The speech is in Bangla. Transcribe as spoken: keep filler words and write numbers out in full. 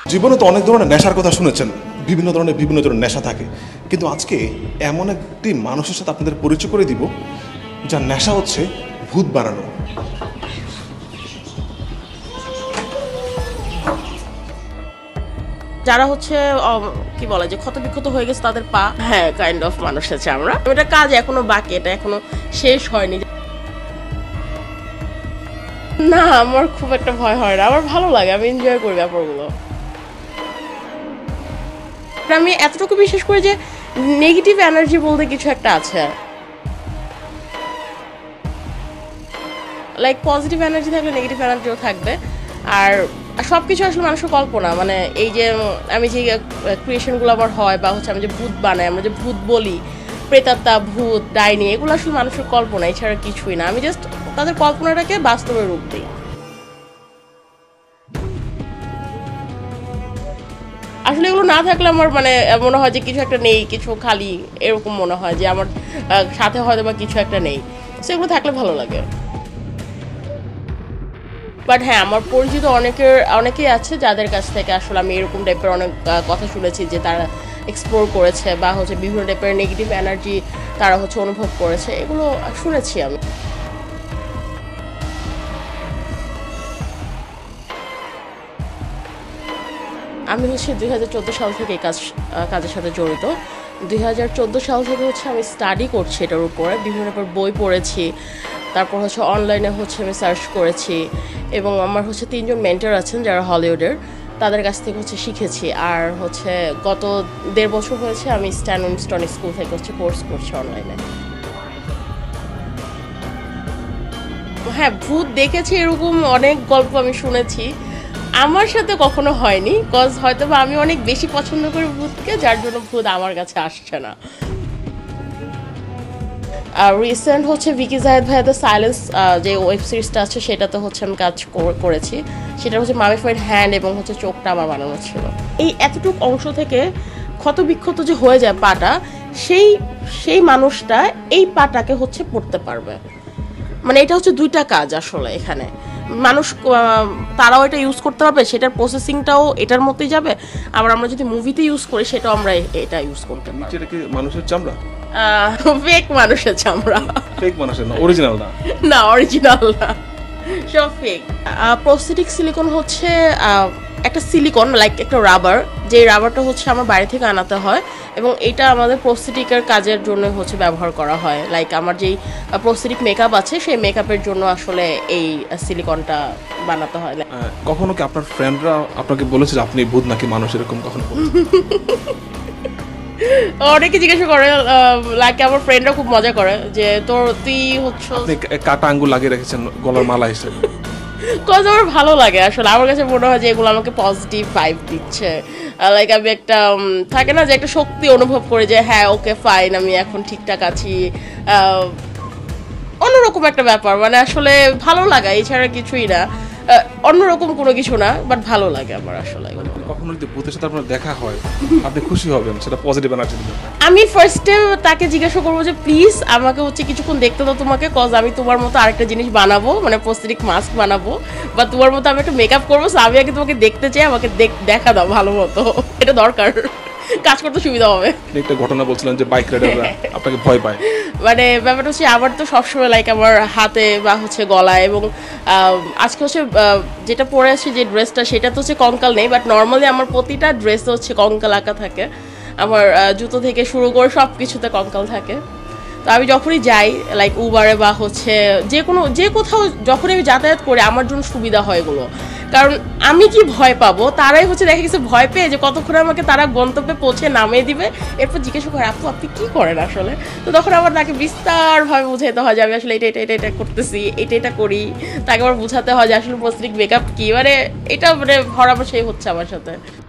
জীবনে তো অনেক ধরনের নেশার কথা শুনেছেন, বিভিন্ন ধরনের বিভিন্ন ধরনের নেশা থাকে, কিন্তু আজকে এমন একটি মানুষের সাথে আপনাদের পরিচয় করে দিব যার নেশা হচ্ছে ভূত বানানো। যারা হচ্ছে কি বলে যে ক্ষত বিক্ষত হয়ে গেছে তাদের পা, হ্যাঁ কাইন্ড অফ মানুষ আছে আমরা। এটা কাজ এখনো বাকি, এটা এখনো শেষ হয়নি। না আমার খুব একটা ভয় হয় না, আমার ভালো লাগে, আমি এনজয় করি ব্যাপারগুলো। আমি এতটুকু বিশ্বাস করি যে নেগেটিভ এনার্জি বলতে কিছু একটা আছে, লাইক পজিটিভ এনার্জি থাকলে নেগেটিভ এনার্জিও থাকবে। আর সব কিছু আসলে মানুষের কল্পনা, মানে এই যে আমি যে ক্রিয়েশনগুলো আমার হয় বা হচ্ছে আমি যে ভূত বানাই, আমরা যে ভূত বলি, প্রেতাত্মা, ভূত, ডাইনি, এগুলো আসলে মানুষের কল্পনা, এছাড়া কিছুই না। আমি জাস্ট তাদের কল্পনাটাকে বাস্তবে রূপ দিই। আসলে এগুলো না থাকলে আমার মানে মনে হয় যে কিছু একটা নেই, কিছু খালি, এরকম মনে হয় যে আমার সাথে হয়তো বা কিছু একটা নেই। সেগুলো থাকলে ভালো লাগে। বাট হ্যাঁ, আমার পরিচিত অনেকের অনেকেই আছে যাদের কাছ থেকে আসলে আমি এরকম টাইপের অনেক কথা শুনেছি যে তারা এক্সপ্লোর করেছে বা হচ্ছে বিভিন্ন টাইপের নেগেটিভ এনার্জি তারা হচ্ছে অনুভব করেছে, এগুলো শুনেছি আমি। আমি হচ্ছে দুই হাজার চোদ্দো সাল থেকে এই কাজ কাজের সাথে জড়িত। দুই হাজার চোদ্দো সাল থেকে হচ্ছে আমি স্টাডি করছি এটার উপরে, বিভিন্ন টাইপের বই পড়েছি, তারপর হচ্ছে অনলাইনে হচ্ছে আমি সার্চ করেছি, এবং আমার হচ্ছে তিনজন মেন্টর আছেন যারা হলিউডের, তাদের কাছ থেকে হচ্ছে শিখেছি। আর হচ্ছে গত দেড় বছর হয়েছে আমি স্ট্যান উইনস্টন স্কুল থেকে হচ্ছে কোর্স করছি অনলাইনে। হ্যাঁ, ভূত দেখেছি এরকম অনেক গল্প আমি শুনেছি, আমার সাথে কখনো হয়নি, কজ হয়তো বা আমি অনেক বেশি পছন্দ করি ভূতকে, যার জন্য ভূত আমার কাছে আসছে না। আর রিসেন্ট হচ্ছে ভিকি জাহেদ ভাইয়া দ্য সাইলেন্স যে ওয়েব সিরিজটা আছে সেটাতে হচ্ছে আমি কাজ করেছি। সেটা হচ্ছে মামিফাইড হ্যান্ড এবং হচ্ছে চোখটা আমার বানানো ছিল। এই এতটুকু অংশ থেকে ক্ষত বিক্ষত যে হয়ে যায় পাটা, সেই সেই মানুষটা এই পাটাকে হচ্ছে পড়তে পারবে। মানে এটা হচ্ছে দুইটা কাজ আসলে এখানে। মানুষ তারাও এটা ইউজ করতে পারবে, সেটার প্রসেসিংটাও এটার মধ্যেই যাবে। আবার আমরা যদি মুভিতে ইউজ করি সেটাও আমরা এটা ইউজ করতে পারবো। এটা কি মানুষের চামড়া? ফেক মানুষের চামড়া। ফেক মানুষের না, অরিজিনাল না? না, অরিজিনাল না, সব ফেক। প্রস্থেটিক সিলিকন হচ্ছে একটা সিলিকন লাইক একটা রাবার, যে রাবারটা হচ্ছে আমার বাইরে থেকে আনাতে হয়, এবং এটা আমাদের প্রস্থেটিকের কাজের জন্য হচ্ছে ব্যবহার করা হয়। লাইক আমার যেই প্রস্থেটিক মেকআপ আছে সেই মেকআপের জন্য আসলে এই সিলিকনটা বানাতে হয়। কখনো কি আপনার ফ্রেন্ডরা আপনাকে বলেছে যে আপনি ভূত নাকি মানুষ, এরকম কখনো? অনেকে জিজ্ঞাসা করে, লাইক আমার ফ্রেন্ডরা খুব মজা করে যে তোর তুই হচ্ছে কাটা আঙ্গুল লাগিয়ে রেখেছেন গলার মালা হিসেবে। কজ আমার ভালো লাগে আসলে, আমার কাছে মনে হয় যে এগুলো আমাকে পজিটিভ ভাইব দিচ্ছে। লাইক আমি একটা থাকে না যে একটা শক্তি অনুভব করে যে হ্যাঁ ওকে ফাইন, আমি এখন ঠিকঠাক আছি, অন্যরকম একটা ব্যাপার। মানে আসলে ভালো লাগা, এছাড়া কিছুই না, অন্যরকম কোনো কিছু না, বাট ভালো লাগে আমার আসলে। কখনো যদি ভূতের সাথে আপনার দেখা হয় আপনি খুশি হবেন, সেটা পজিটিভ এনার্জি দিবে? আমি ফার্স্টে তাকে জিজ্ঞাসা করবো যে প্লিজ আমাকে হচ্ছে কিছুক্ষণ দেখতে দাও তোমাকে, কজ আমি তোমার মতো আরেকটা জিনিস বানাবো, মানে প্রস্থেটিক মাস্ক বানাবো, বা তোমার মতো আমি একটা মেকআপ করবো, আমি আগে তোমাকে দেখতে চাই, আমাকে দেখা দাও ভালো মতো, এটা দরকার, কাজ করতে সুবিধা হবে। একটা ঘটনা বলছিলেন যে বাইক রাইডাররা আপনাকে ভয় পায়। মানে ব্যাপারটা হচ্ছে আমার তো সবসময় লাইক আমার হাতে বা হচ্ছে গলায়, এবং আজকে হচ্ছে যেটা পরে আসছে যে ড্রেসটা সেটা তো হচ্ছে কঙ্কাল নেই, বাট নর্মালি আমার প্রতিটা ড্রেস হচ্ছে কঙ্কাল আঁকা থাকে, আমার জুতো থেকে শুরু করে সব কিছুতে কঙ্কাল থাকে। তো আমি যখনই যাই লাইক উবারে বা হচ্ছে যে কোনো যে কোথাও যখনই আমি যাতায়াত করি আমার জন্য সুবিধা হয় এগুলো, কারণ আমি কি ভয় পাবো, তারাই হচ্ছে দেখা গেছে ভয় পেয়ে যে কতক্ষণে আমাকে তারা গন্তব্যে পৌঁছে নামিয়ে দিবে, এরপর জিজ্ঞাসা করে আপু আপনি কি করেন আসলে। তো তখন আমার তাকে বিস্তারভাবে বুঝাইতে হয় যে আমি আসলে এটা এটা এটা এটা করতেছি, এটা এটা করি, তাকে আবার বুঝাতে হয় যে আসলে প্রস্থেটিক মেকআপ কি, মানে এটা মানে ভরাবর সেই হচ্ছে আমার সাথে।